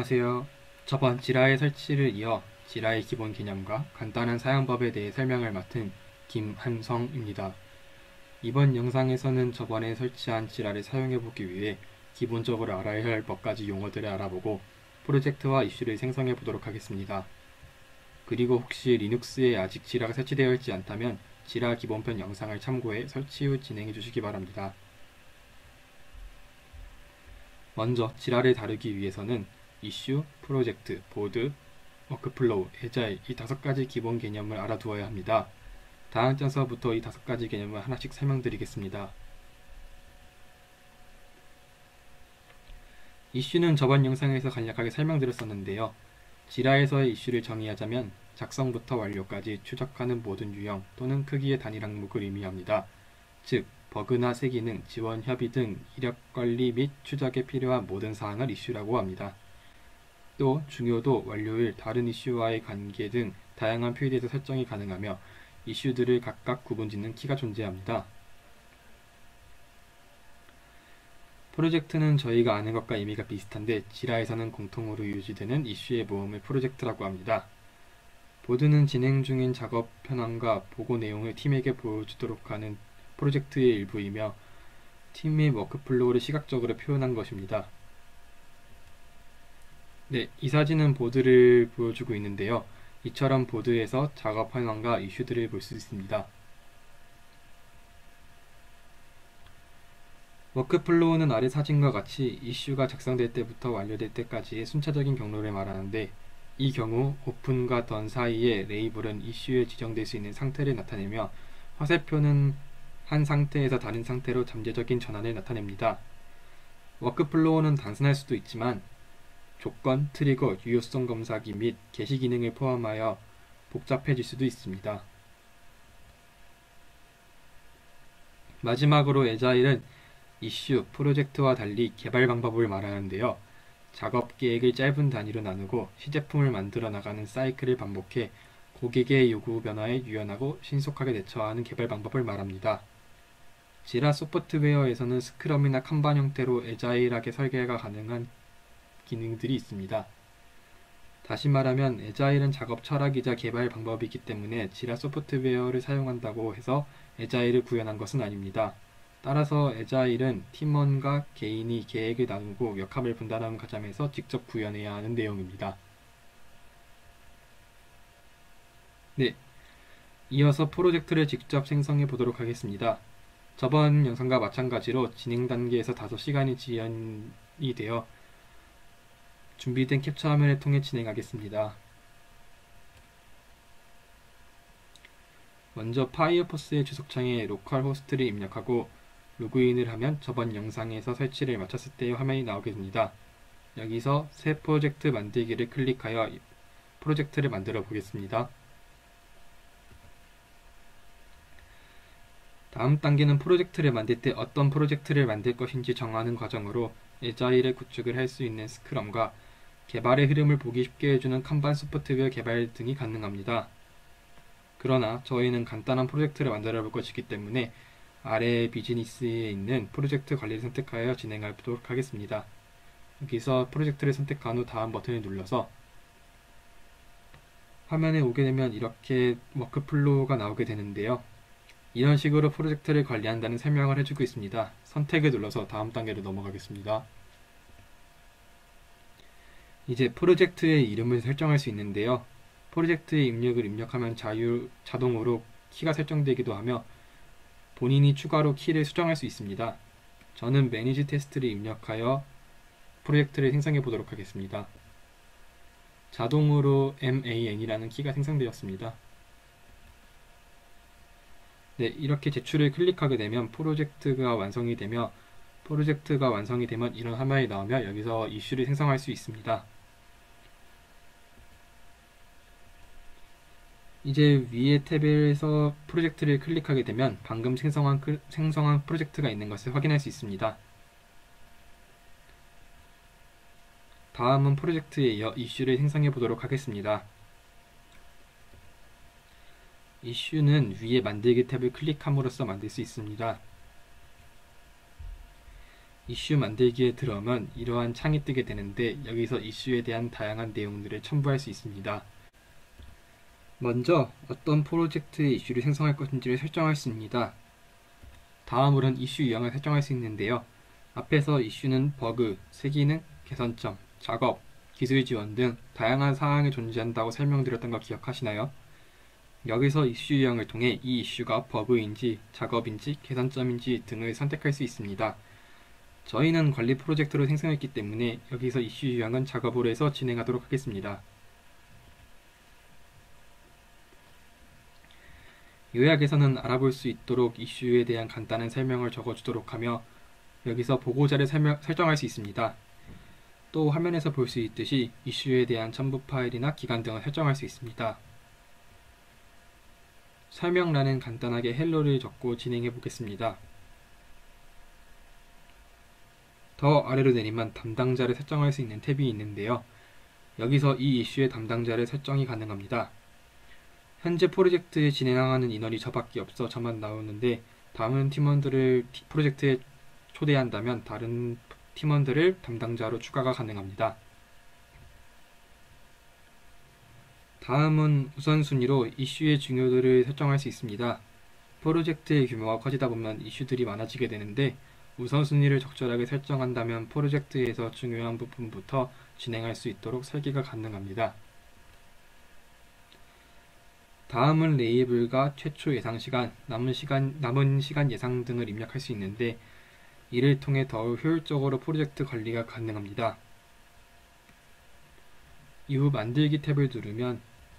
안녕하세요. 저번 지라의 설치를 이어 지라의 기본 개념과 간단한 사용법에 대해 설명을 맡은 김한성입니다. 이번 영상에서는 저번에 설치한 지라를 사용해보기 위해 기본적으로 알아야 할 몇 가지 용어들을 알아보고 프로젝트와 이슈를 생성해 보도록 하겠습니다. 그리고 혹시 리눅스에 아직 지라가 설치되어 있지 않다면 지라 기본편 영상을 참고해 설치 후 진행해 주시기 바랍니다. 먼저 지라를 다루기 위해서는 이슈, 프로젝트, 보드, 워크플로우, 에자일 이 5가지 기본 개념을 알아두어야 합니다. 다음 장서부터 이 5가지 개념을 하나씩 설명드리겠습니다. 이슈는 저번 영상에서 간략하게 설명드렸었는데요. 지라에서의 이슈를 정의하자면 작성부터 완료까지 추적하는 모든 유형 또는 크기의 단일 항목을 의미합니다. 즉, 버그나 새 기능, 지원, 협의 등 이력 관리 및 추적에 필요한 모든 사항을 이슈라고 합니다. 또 중요도, 완료일, 다른 이슈와의 관계 등 다양한 필드에서 설정이 가능하며 이슈들을 각각 구분짓는 키가 존재합니다. 프로젝트는 저희가 아는 것과 의미가 비슷한데 지라에서는 공통으로 유지되는 이슈의 모음을 프로젝트라고 합니다. 보드는 진행 중인 작업 현황과 보고 내용을 팀에게 보여주도록 하는 프로젝트의 일부이며 팀의 워크플로우를 시각적으로 표현한 것입니다. 네, 이 사진은 보드를 보여주고 있는데요. 이처럼 보드에서 작업 현황과 이슈들을 볼 수 있습니다. 워크플로우는 아래 사진과 같이 이슈가 작성될 때부터 완료될 때까지의 순차적인 경로를 말하는데, 이 경우 오픈과 던 사이의 레이블은 이슈에 지정될 수 있는 상태를 나타내며 화살표는 한 상태에서 다른 상태로 잠재적인 전환을 나타냅니다. 워크플로우는 단순할 수도 있지만 조건, 트리거, 유효성 검사기 및 게시 기능을 포함하여 복잡해질 수도 있습니다. 마지막으로 에자일은 이슈, 프로젝트와 달리 개발 방법을 말하는데요. 작업 계획을 짧은 단위로 나누고 시제품을 만들어 나가는 사이클을 반복해 고객의 요구 변화에 유연하고 신속하게 대처하는 개발 방법을 말합니다. 지라 소프트웨어에서는 스크럼이나 칸반 형태로 에자일하게 설계가 가능한 기능들이 있습니다. 다시 말하면 에자일은 작업 철학이자 개발 방법이기 때문에 지라 소프트웨어를 사용한다고 해서 에자일을 구현한 것은 아닙니다. 따라서 에자일은 팀원과 개인이 계획을 나누고 역할을 분담하는 과정에서 직접 구현해야 하는 내용입니다. 네, 이어서 프로젝트를 직접 생성해 보도록 하겠습니다. 저번 영상과 마찬가지로 진행 단계에서 다소 시간이 지연이 되어 준비된 캡처 화면을 통해 진행하겠습니다. 먼저 파이어포스의 주소창에 로컬 호스트를 입력하고 로그인을 하면 저번 영상에서 설치를 마쳤을 때의 화면이 나오게 됩니다. 여기서 새 프로젝트 만들기를 클릭하여 프로젝트를 만들어 보겠습니다. 다음 단계는 프로젝트를 만들 때 어떤 프로젝트를 만들 것인지 정하는 과정으로 에자일의 구축을 할 수 있는 스크럼과 개발의 흐름을 보기 쉽게 해주는 칸반 소프트웨어 개발 등이 가능합니다. 그러나 저희는 간단한 프로젝트를 만들어 볼 것이기 때문에 아래 비즈니스에 있는 프로젝트 관리를 선택하여 진행해 보도록 하겠습니다. 여기서 프로젝트를 선택한 후 다음 버튼을 눌러서 화면에 오게 되면 이렇게 워크플로우가 나오게 되는데요. 이런 식으로 프로젝트를 관리한다는 설명을 해주고 있습니다. 선택을 눌러서 다음 단계로 넘어가겠습니다. 이제 프로젝트의 이름을 설정할 수 있는데요. 프로젝트의 입력을 입력하면 자동으로 키가 설정되기도 하며 본인이 추가로 키를 수정할 수 있습니다. 저는 매니지 테스트를 입력하여 프로젝트를 생성해 보도록 하겠습니다. 자동으로 MAN이라는 키가 생성되었습니다. 네, 이렇게 제출을 클릭하게 되면 프로젝트가 완성이 되면 이런 화면이 나오며 여기서 이슈를 생성할 수 있습니다. 이제 위에 탭에서 프로젝트를 클릭하게 되면 방금 생성한 프로젝트가 있는 것을 확인할 수 있습니다. 다음은 프로젝트에 이어 이슈를 생성해 보도록 하겠습니다. 이슈는 위에 만들기 탭을 클릭함으로써 만들 수 있습니다. 이슈 만들기에 들어오면 이러한 창이 뜨게 되는데 여기서 이슈에 대한 다양한 내용들을 첨부할 수 있습니다. 먼저 어떤 프로젝트의 이슈를 생성할 것인지를 설정할 수 있습니다. 다음으로는 이슈 유형을 설정할 수 있는데요. 앞에서 이슈는 버그, 세기능, 개선점, 작업, 기술 지원 등 다양한 사항이 존재한다고 설명드렸던 거 기억하시나요? 여기서 이슈 유형을 통해 이 이슈가 버그인지, 작업인지, 개선점인지 등을 선택할 수 있습니다. 저희는 관리 프로젝트로 생성했기 때문에 여기서 이슈 유형은 작업으로 해서 진행하도록 하겠습니다. 요약에서는 알아볼 수 있도록 이슈에 대한 간단한 설명을 적어주도록 하며 여기서 보고자를 설정할 수 있습니다. 또 화면에서 볼 수 있듯이 이슈에 대한 첨부 파일이나 기간 등을 설정할 수 있습니다. 설명란엔 간단하게 헬로를 적고 진행해 보겠습니다. 더 아래로 내리면 담당자를 설정할 수 있는 탭이 있는데요. 여기서 이 이슈의 담당자를 설정이 가능합니다. 현재 프로젝트에 진행하는 인원이 저밖에 없어 저만 나오는데 다른 팀원들을 프로젝트에 초대한다면 다른 팀원들을 담당자로 추가가 가능합니다. 다음은 우선순위로 이슈의 중요도를 설정할 수 있습니다. 프로젝트의 규모가 커지다 보면 이슈들이 많아지게 되는데 우선순위를 적절하게 설정한다면 프로젝트에서 중요한 부분부터 진행할 수 있도록 설계가 가능합니다. 다음은 레이블과 최초 예상 시간, 남은 시간 예상 등을 입력할 수 있는데 이를 통해 더 효율적으로 프로젝트 관리가 가능합니다. 이후 만들기 탭을 누르면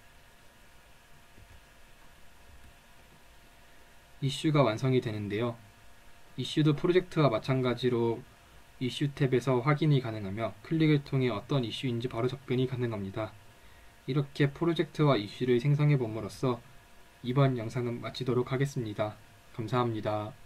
이슈가 완성이 되는데요. 이슈도 프로젝트와 마찬가지로 이슈 탭에서 확인이 가능하며 클릭을 통해 어떤 이슈인지 바로 접근이 가능합니다. 이렇게 프로젝트와 이슈를 생성해 봄으로써 이번 영상은 마치도록 하겠습니다. 감사합니다.